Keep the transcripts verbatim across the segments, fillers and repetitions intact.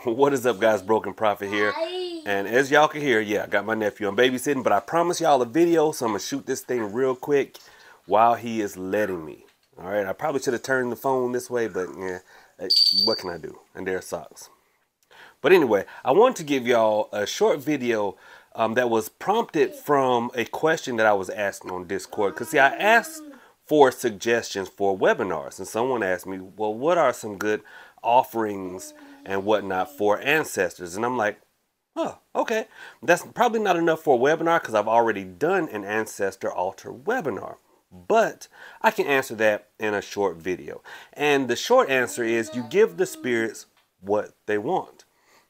What is up, guys? Broken Prophet here. And as y'all can hear, yeah, I got my nephew. I'm babysitting, but I promised y'all a video, so I'm going to shoot this thing real quick while he is letting me. All right, I probably should have turned the phone this way, but yeah, what can I do? And there's socks. But anyway, I wanted to give y'all a short video um, that was prompted from a question that I was asking on Discord. Because, see, I asked for suggestions for webinars, and someone asked me, well, what are some good offerings and whatnot for ancestors? And I'm like, oh, okay. That's probably not enough for a webinar because I've already done an ancestor altar webinar. But I can answer that in a short video. And the short answer is you give the spirits what they want.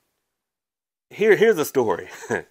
Here, here's a story.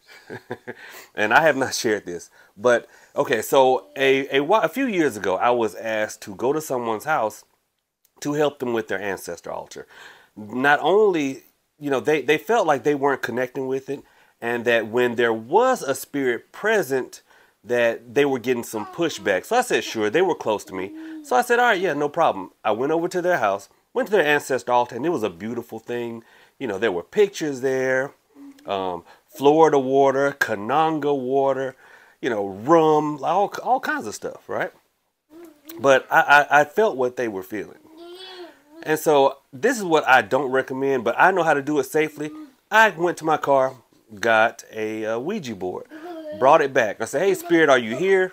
And I have not shared this. But, okay, so a, a, a few years ago, I was asked to go to someone's house to help them with their ancestor altar. Not only, you know, they, they felt like they weren't connecting with it, and that when there was a spirit present, that they were getting some pushback. So I said, sure, they were close to me. So I said, all right, yeah, no problem. I went over to their house, went to their ancestor altar, and it was a beautiful thing. You know, there were pictures there, um, Florida water, Kananga water, you know, rum, all, all kinds of stuff, right? But I, I, I felt what they were feeling. And so this is what I don't recommend, but I know how to do it safely. I went to my car, got a, a Ouija board, brought it back. I said, hey, spirit, are you here?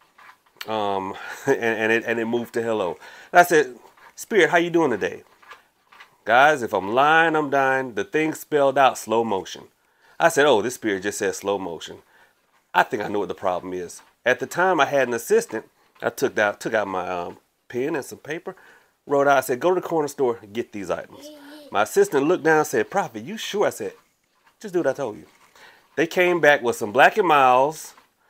Um, and, and, it, and it moved to hello. And I said, spirit, how you doing today? Guys, if I'm lying, I'm dying. The thing spelled out slow motion. I said, oh, this spirit just said slow motion. I think I know what the problem is. At the time, I had an assistant. I took out, took out my um, pen and some paper. Wrote out, I said, go to the corner store and get these items. My assistant looked down and said, Prophet, you sure? I said, just do what I told you. They came back with some Black and Miles,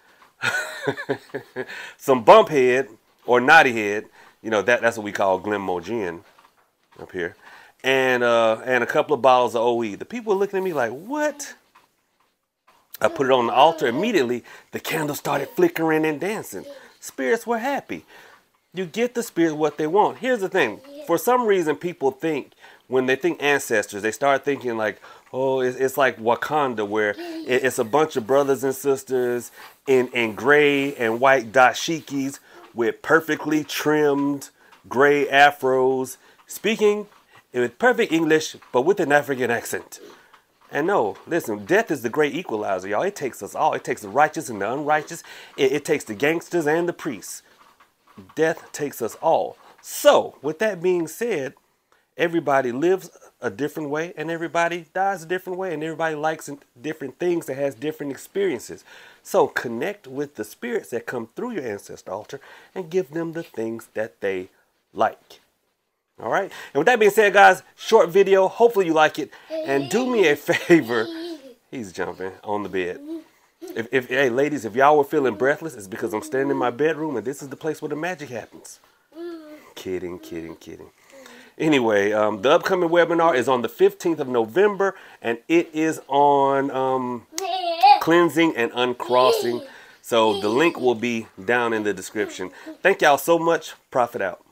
some bump head or naughty head. You know, that, that's what we call Glenmo gin up here. And, uh, and a couple of bottles of O E. The people were looking at me like, what? I put it on the altar. Immediately, the candles started flickering and dancing. Spirits were happy. You get the spirits what they want. Here's the thing. For some reason, people think, when they think ancestors, they start thinking like, oh, it's, it's like Wakanda, where it's a bunch of brothers and sisters in, in gray and white dashikis with perfectly trimmed gray afros, speaking with perfect English, but with an African accent. And no, listen, death is the great equalizer, y'all. It takes us all. It takes the righteous and the unrighteous. It, it takes the gangsters and the priests. Death takes us all. So, with that being said, everybody lives a different way and everybody dies a different way and everybody likes different things and has different experiences. So, connect with the spirits that come through your ancestor altar and give them the things that they like. All right? And with that being said, guys, short video. Hopefully you like it. And do me a favor. He's jumping on the bed. If, if, hey, ladies, if y'all were feeling breathless, it's because I'm standing in my bedroom and this is the place where the magic happens. Kidding, kidding, kidding. Anyway, um, the upcoming webinar is on the fifteenth of November, and it is on um, cleansing and uncrossing. So the link will be down in the description. Thank y'all so much. Prophet out.